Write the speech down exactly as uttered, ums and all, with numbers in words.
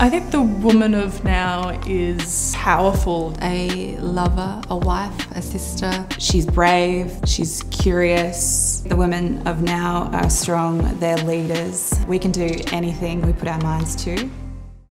I think the woman of now is powerful. A lover, a wife, a sister. She's brave, she's curious. The women of now are strong, they're leaders. We can do anything we put our minds to.